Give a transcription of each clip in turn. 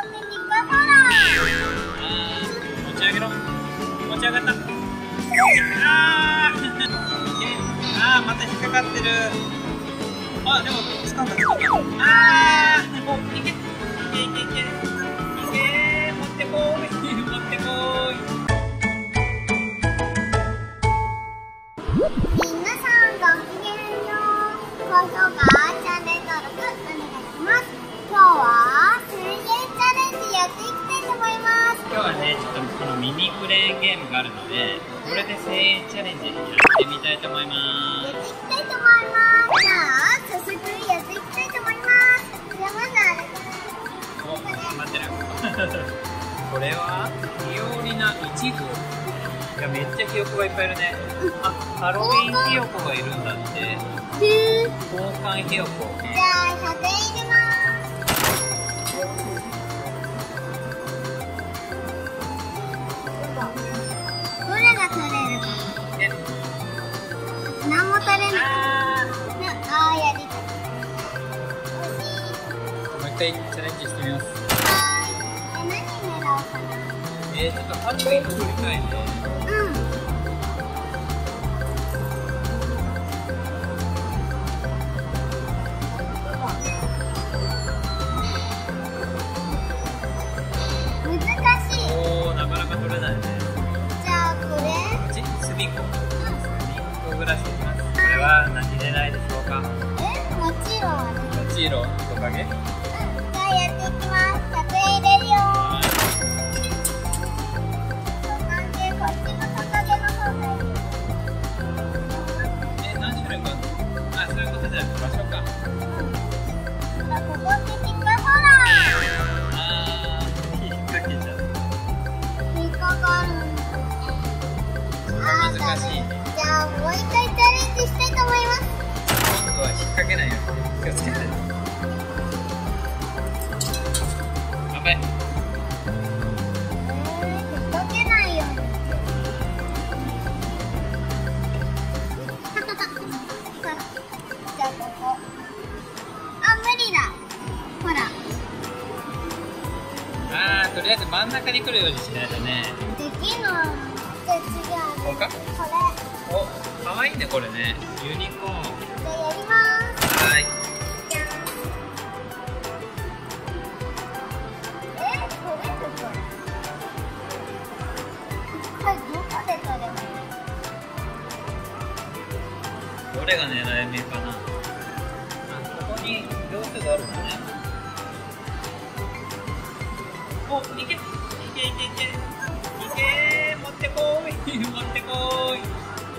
持ち上げろ。持ち上がった。また引っかかってる。でも掴んだ。いけ持ってこい持ってこい。 皆さんごきげんよう。高評価、チャンネル登録お願いします。今日は水泳チャレンジやっていきたいと思います。 今日はね、ちょっとこのミニクレーンゲームがあるので、これで1000円チャレンジやってみたいと思います。 やっていきたいと思います。じゃあ早速やっていきたいと思います。じゃあまずあれ待ってる。これはひよりな1号。いや、めっちゃひよこがいっぱいいるね。ハロウィンひよこがいるんだって。交換ひよこ。 じゃあ100円入れます。どれが取れるか。何も取れない。やりたい。 もう一回チャレンジしてみます。 何狙おうかな。 ちょっとハロウィン作りたいね。 難しい。 なかなか取れないね。 じゃあこれ隅っこ。隅っこグラスいきます。これは何狙いでしょうか。 もちろん。 もちろんトカゲ。 じゃあやっていきます。100円入れるよ。トカゲ、こっちのトカゲの方がいい。 何種類か。そういうことじゃなくて場所か。 ここって引っかか引っ掛けちゃう。 引っかかる。 難しいね。 じゃあもう一回チャレンジしたいと思います。 今度は引っ掛けないように気をつけて。やばい。 引っ掛けないように。じゃあここ。無理だ。ほら。 とりあえず真ん中に来るようにしないとね。 できない。じゃあ次はこれか。 これ。 かわいいねこれね。ユニコーン。 じゃあやります。 はい。 じゃん。これどこ？これどこで取ればいい？ どれが狙い目かな。ここに秒数があるんだね。いけ持ってこい持ってこい。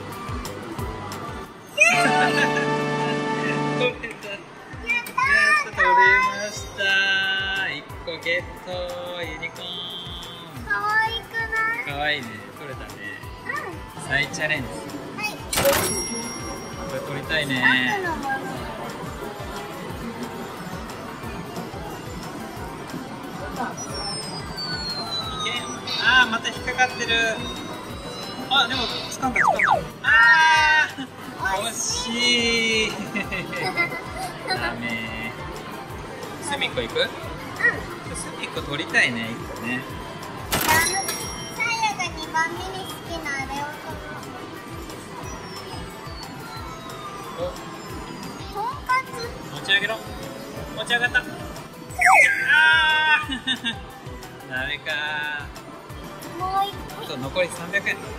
取れた。 やったー。 取れました。1個ゲット。ユニコーン。 かわいくない？ かわいいね。取れたね。再チャレンジ。 はい。 これ取りたいね。また引っかかってる。でも掴んだ。惜しい。ダメ。隅っこ行く？隅っこ取りたいね、1個ね。 サーヤが2番目に好きなあれを取ろう。とんかつ。 持ち上げろ。持ち上がった。ダメか。 もう一個。 残り300円。ちょ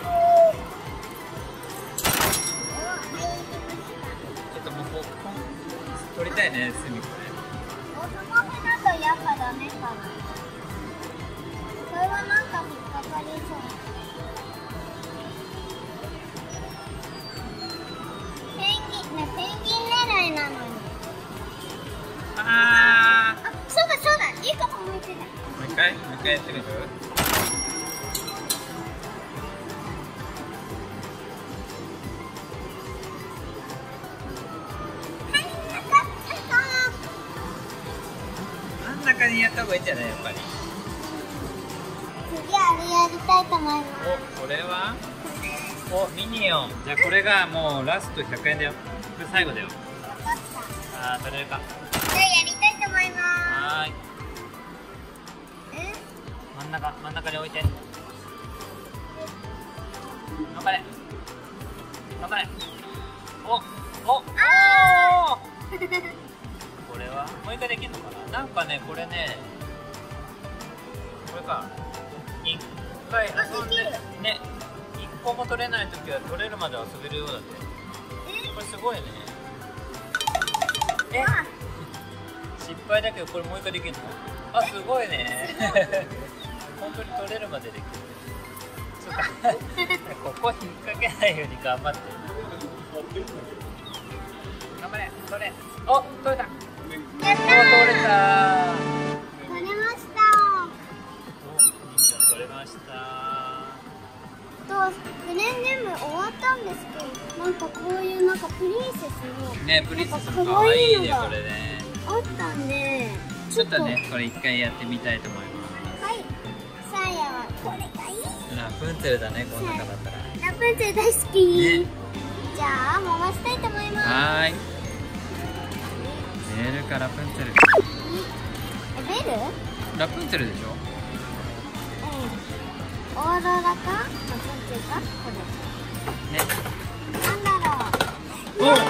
っともう取りたいね、隅っこね。 スマホだとやっぱダメかな。これはなんか引っかかりそう。ペンギン狙いなのに。そうだ、いいかも思いついた。 もう一回やってみる？真ん中にやった方がいいんじゃない？やっぱり。 次あれやりたいと思います。 これはミニオン。じゃあこれがもうラスト100円だよ。これ最後だよ。 分かった。 取れるか。 じゃあやりたいと思います。 はーい。 中に置いて。頑張れ頑張れ。おこれはもう一回できるのかな。なんかねこれね、これか一回遊んでね、一個も取れないときは取れるまで遊べるようだって。これすごいね。失敗だけどこれもう一回できるの。あ、すごいね。本当に取れるまでできる。そうか。ここ引っ掛けないように頑張って。頑張れ、取れ。お、取れた。 やったー。 取れた。 取れました。 取れました。 クレーンゲーム終わったんですけど、なんかこういうなんかプリンセスのね、プリンセスも可愛いねこれね。 あったんで、 ちょっとねこれ一回やってみたいと思います。 はい。サーヤはこれがいい。 ラプンツェルだね、この中だったら。 ラプンツェル大好き。 ね、 じゃあ回したいと思います。 はーい。ベルかラプンツェル。 ベル？ ラプンツェルでしょ。 オーロラかラプンツェルかこれ。 ね。 なんだろう。 お、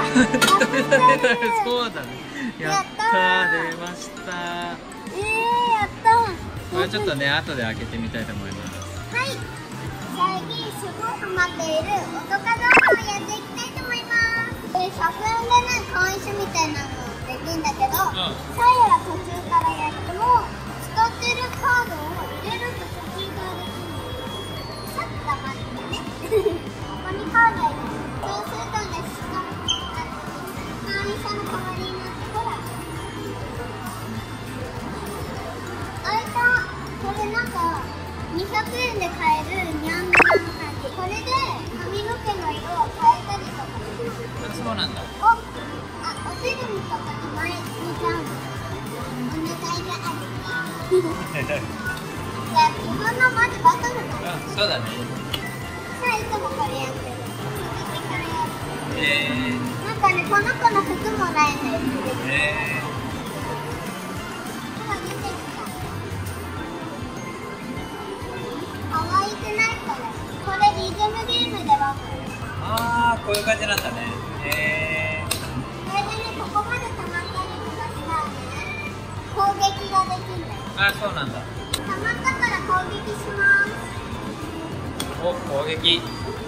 あ、 そうだね。やったー、出ました。 やったー。 これちょっとね後で開けてみたいと思います。 はい。最近すごいハマっているおとか動画をやっていきたいと思います。100円でね、会員証みたいなのできるんだけど、サイヤが途中からやっても使ってるカードを入れると途中からできるの。さっき黙ってね。ここにカードを入れる。そうするとね、会員証の代わりになって、ほら。開いた。これなんか200円で買えるニャンニャンの感じ。これで髪の毛の色を変えたりとかできる。 そうなんだ。 お手紙とかに前にちゃうの。お願いがある。じゃあ自分のまずバトルだね。 そうだね。 さあいつもこれやってる。続きからやってる。なんかね、この子の服もらえないです。今出てきた。可愛くないこれ。これリズムゲームでわかる。 ああ、こういう感じなんだね。 これでね、ここまで溜まったりとかしたらね、攻撃ができるんだよ。 あ、そうなんだ。 溜まったから攻撃します。 お、攻撃。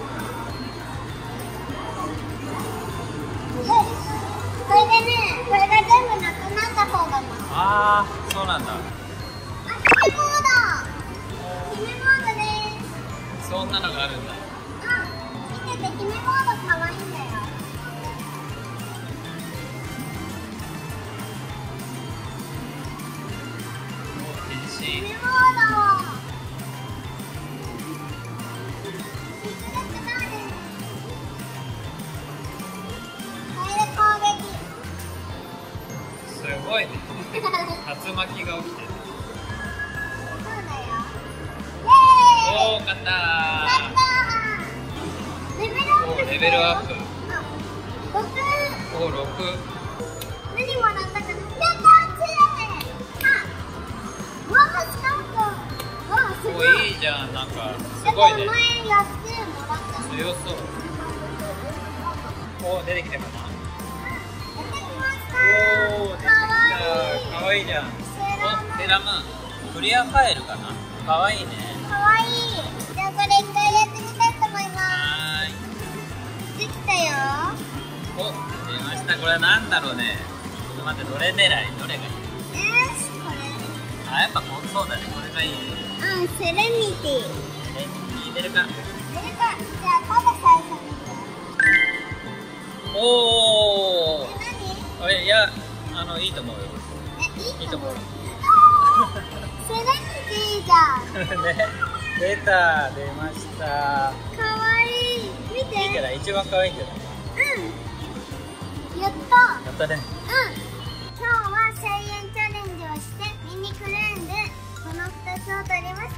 これでね、これが全部なくなった方がいい。 ああ、そうなんだ。 あ、姫モード。姫モードです。 そんなのがあるんだ。 見てて、姫モード可愛いんだよ。 変身。 姫モード。これで攻撃。 すごいね。竜巻が起きてる。 そうだよ。 おお、勝ったー。レベルアップ。お、6。 何もらったかな。やったー、わあ、スタート。わあ、すごい。 お、いいじゃん、なんかすごいね。 前やってもらった。 強そう。お、出てきたかな。 出てきましたおお、出てきた。かわいいじゃん。お、セラムーン。クリアファイルかな。かわいいね。 かわいい。じゃあこれ一回やってみたいと思いまはーい。 す。できたよ。 お、出ました。これはなんだろうね。ちょっと待って、どれ狙い、どれがいい。 これ。 あ、やっぱそうだね。これがいいね。 うん、セレニティ。 出るか。 出るか。じゃあただ最初に。 おお。 何？ いや、いいと思うよ。 いいと思う。セレニティじゃん。 ね、出ました。 かわいい。見て。 いいじゃない、一番可愛いんじゃない。 うん。やった。 やったね。 今日は1000円チャレンジをしてミニクレーンでこの2つを取りました。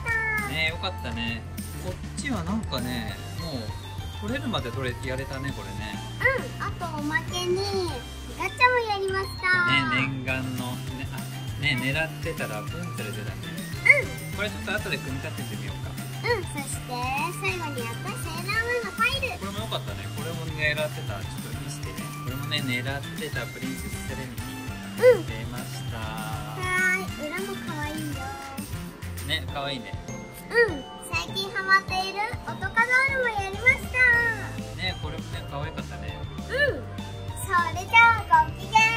ね、よかったね。こっちはなんかね、もう取れるまでやれたね、これね。 あとおまけにガチャもやりました。 ね、念願のね、狙ってたらプンって出たね。これちょっと後で組み立ててみようか。 そして最後にやったセーラームーンのファイル。 これも良かったね。これも狙ってた。ちょっと見せてね。これもね、狙ってたプリンセスセレニティ出ました。 裏も可愛いよね。可愛いね。 最近ハマっているオトカドールもやりましたね。これもね、可愛かったね。 それじゃあごきげん